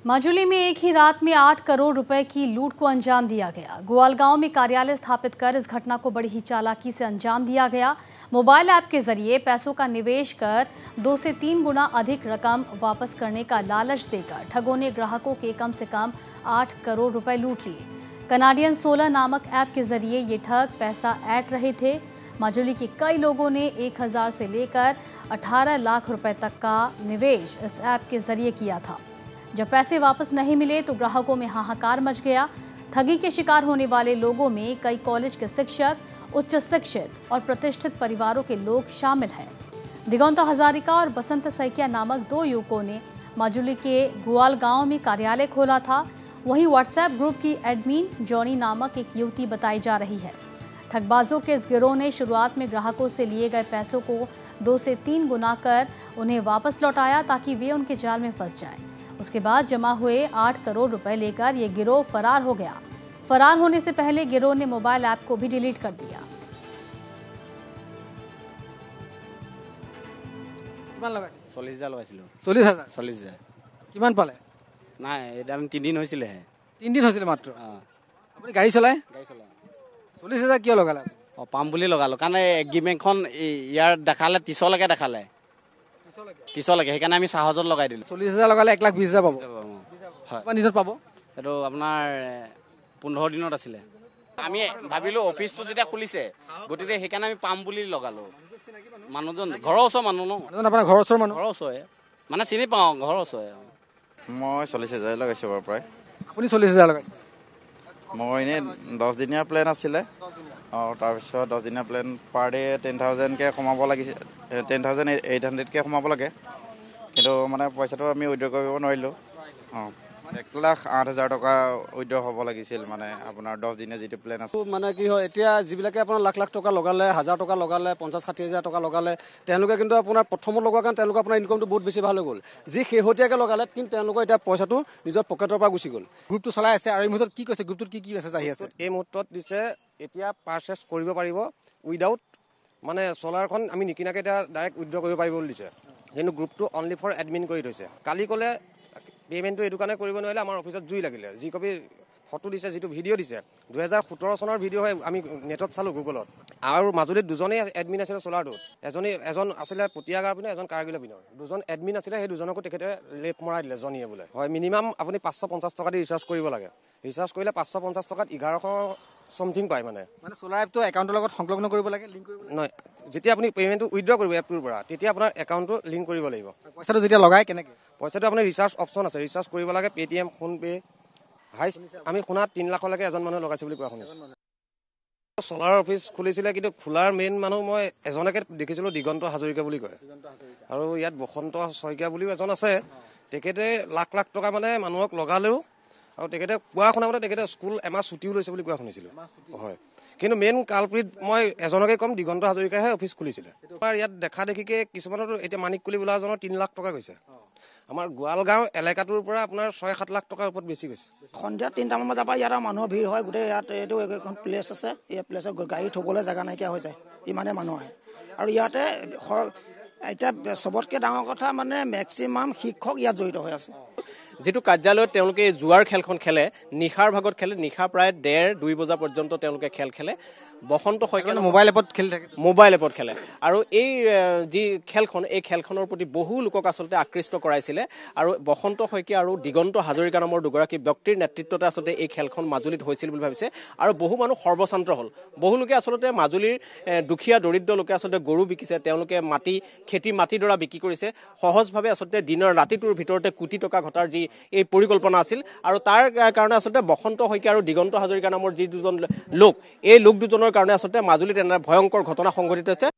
माजुली में एक ही रात में 8 करोड़ रुपए की लूट को अंजाम दिया गया। गोवालगांव में कार्यालय स्थापित कर इस घटना को बड़ी ही चालाकी से अंजाम दिया गया। मोबाइल ऐप के जरिए पैसों का निवेश कर 2 से 3 गुना अधिक रकम वापस करने का लालच देकर ठगों ने ग्राहकों के कम से कम 8 करोड़ रुपए लूट लिए। कनाडियन 16 नामक ऐप के जरिए ये ठग पैसा ऐंठ रहे थे। माजुली के कई लोगों ने 1000 से लेकर 18 लाख रुपए तक का निवेश इस ऐप के जरिए किया था। जब पैसे वापस नहीं मिले तो ग्राहकों में हाहाकार मच गया। ठगी के शिकार होने वाले लोगों में कई कॉलेज के शिक्षक, उच्च शिक्षित और प्रतिष्ठित परिवारों के लोग शामिल हैं। दिगंत हजारिका और बसंत सैकिया नामक 2 युवकों ने माजुली के गोवालगांव में कार्यालय खोला था। वहीं व्हाट्सएप ग्रुप की एडमिन जॉनी नामक एक युवती बताई जा रही है। ठगबाजों के इस गिरोह ने शुरुआत में ग्राहकों से लिए गए पैसों को 2 से 3 गुना कर उन्हें वापस लौटाया ताकि वे उनके जाल में फंस जाएं। उसके बाद जमा हुए 8 करोड़ रुपए लेकर ये गिरोह फरार हो गया। फरार होने से पहले गिरोह ने मोबाइल ऐप को भी डिलीट कर दिया। কিমান লগাই 40000 লগাইছিল 40000 40000 কিমান পালে নাই এটা আমি 3 দিন হৈছিল হে 3 দিন হৈছিল মাত্ৰ আপুনি গাড়ী চলায় 40000 কিয় লগালে পাম বুলি লগালো কাৰণ এগ্ৰিমেণ্টখন ইয়াৰ দেখালে 30 লৈকে দেখালে 30 লৈকে সেইকাৰণে আমি সাহজত লগাই দিলো 40000 লগালে 1,20,000 পাব হয় কিমান দিনত পাব এটো আপোনাৰ 15 দিনত আছিলে আমি ভাবিলো অফিসটো যেতিয়া খুলিছে গতিকে সেইকাৰণে আমি পাম বুলি লগালো মানুহজন ঘৰৰ ওচৰ মানুহ ন আপোনাৰ ঘৰৰ ওচৰ মানুহ ঘৰৰ ওচৰ মানে চিনি পাওঁ ঘৰৰ ওচৰ মই 40000 লগাইছো প্ৰায় আপুনি 40000 লগাইছে মই এনে 10 দিনীয়া প্লেন আছিলে তাৰপিছত 10 দিনীয়া প্লেন পাৰ ডে 10000 কে কমাব লাগিছে 10800 কে কমাব লাগে কিন্তু মানে পইচাটো আমি উইথড্ৰ কৰিব নোৱাৰিলো 1,08,000 টকা উইথড্ৰ হ'ব লাগিছিল মানে আপোনাৰ 10 দিনীয়া যেটো প্লেন আছে মানে কি হয় এতিয়া যিবিলাকে আপোনাৰ লাখ লাখ টকা লগালে 1000 টকা লগালে 50-60,000 টকা লগালে তেওঁলোকে কিন্তু আপোনাৰ প্ৰথমত লগোৱা কাৰণ তেওঁলোকৰ আপোনাৰ ইনকামটো বহুত বেছি ভাল হৈ গ'ল যি শেহতীয়াকৈ লগালে কিন্তু তেওঁলোকৰ এতিয়া পইচাটো নিজৰ পকেটৰ পৰা গুচি গ'ল গ্ৰুপটো চলাই আছে আৰু এই মুহূৰ্তত কি কৈছে গ্ৰুপটোত কি মেছেজ আহি আছে এই মুহূৰ্তত দিছে এতিয়া পাৰচেজ কৰিব পাৰিব উইদাউট মানে চলাৰখন আমি নিকিনাকে এতিয়া ডাইৰেক্ট উইথড্ৰ কৰিব পাৰিব বুলি দিছে কিন্তু গ্ৰুপটো অনলি ফৰ এডমিন কৰি থৈছে কালি ক'লে পেমেন্টটো এই দোকানে কৰিব নোৱাৰিলে আমাৰ অফিচত জুই লাগিলে যি কপি ফটো দিছে যিটো ভিডিঅ' দিছে 2017 চনৰ ভিডিঅ' হয় আমি নেটত চালো গুগলত আৰু মাজুলীত দুজনেই এডমিন আছিল চলাৰটোত এজন আছিলে পটিয়াগাৰ পিনে এজন কাৰ্গিলৰ পিনৰ দুজন এডমিন আছিলে সেই দুজনকো তেখেতে লেপ মৰাই দিলে জনিয়ে বোলে হয় মিনিমাম আপুনি 550 টকা দি ৰিচাৰ্জ কৰিব লাগে ৰিচাৰ্জ কৰিলে 550 টকাত 1100 সমথিং পায় মানে সোলাৰ এপটো একাউণ্টৰ লগত সংলগ্ন কৰিব লাগে লিংক কৰিব নহয় যেতিয়া আপুনি পেমেন্টটো উইথড্ৰ কৰিব এপটোৰ পৰা তেতিয়া আপোনাৰ একাউণ্টটো লিংক কৰিব লাগিব পইচাটো যেতিয়া লগাই কেনেকৈ পইচাটো আপোনাৰ ৰিচাৰ্জ অপশ্যন আছে ৰিচাৰ্জ কৰিব লাগে পেটিএম ফোনপে হাই আমি শুনাত 3 লাখলৈকে এজন মানুহ লগাইছে বুলি কোৱা শুনিছোঁ চলাৰ অফিচ খুলিছিলে কিন্তু খোলাৰ মেইন মানুহ মই এজনকে দেখিছিলোঁ দিগন্ত হাজৰিকা বুলি কয় আৰু ইয়াত বসন্ত শইকীয়া বুলিও এজন আছে তেখেতে লাখ লাখ টকা মানে মানুহক লগালেও আৰু তেখেতে কোৱা শুনা মতে তেখেতে স্কুল এমাহ ছুটিও লৈছে বুলি কোৱা শুনিছিলোঁ হয় কিন্তু মেইন কালপ্ৰিট মই এজনকে কম দিগন্ত হাজৰিকাহে অফিচ খুলিছিলে আমাৰ ইয়াত দেখা দেখিকে কিছুমানৰ এতিয়া মানিককুলি বোলাজনৰ 3 লাখ টকা গৈছে আমাৰ গোৱালগাঁও এলেকাটোৰ পৰা আপোনাৰ 6-7 লাখ টকাৰ ওপৰত বেছি গৈছে সন্ধিয়া 3টামান বজাৰ পৰা ইয়াত মানুহৰ ভিৰ হয় গোটেই ইয়াত এইটো এখন প্লেচ আছে এই প্লেচত গাড়ী থবলৈ জাগা নাইকিয়া হৈ যায় ইমানে মানুহ আহে আৰু ইয়াতে এতিয়া সবতকৈ ডাঙৰ কথা মানে মেক্সিমাম শিক্ষক ইয়াত জড়িত হৈ আছে যেটো কাৰ্যালয়ত তেওঁলোকে জুৱাৰ খেলখন খেলে নিখাৰ ভাগত খেলে নিখা প্ৰায় 1:30-2 বজা পৰ্যন্ত তেওঁলোকে খেল খেলে বসন্ত শইকীয়া মোবাইল এপত খেলি থাকে মোবাইল এপত খেলে আৰু এই যি খেলখন এই খেলখনৰ প্ৰতি বহু লোকক আচলতে আকৃষ্ট কৰাইছিলে আৰু বসন্ত শইকীয়া আৰু দিগন্ত হাজৰিকা নামৰ দুগৰাকী ব্যক্তিৰ নেতৃত্বতে আচলতে এই খেলখন মাজুলীত হৈছিল বুলি ভাবিছে আৰু বহু মানুহ সৰ্বশান্ত হ'ল বহু লোকে আচলতে মাজুলীৰ দুখীয়া দৰিদ্ৰ লোকে আচলতে গৰু বিকিছে তেওঁলোকে খেতি মাটিডৰা বিক্ৰী কৰিছে সহজভাৱে আচলতে দিনৰ ৰাতিটোৰ ভিতৰতে কোটি টকা ঘটাৰ যি এই পৰিকল্পনা আছিল আৰু তাৰ কাৰণে আচলতে বসন্ত শইকীয়া আৰু দিগন্ত হাজৰিকা নামৰ যি দুজন লোক এই লোক দুজনৰ কাৰণে আচলতে মাজুলীত এনে ভয়ংকৰ ঘটনা সংঘটিত হৈছে।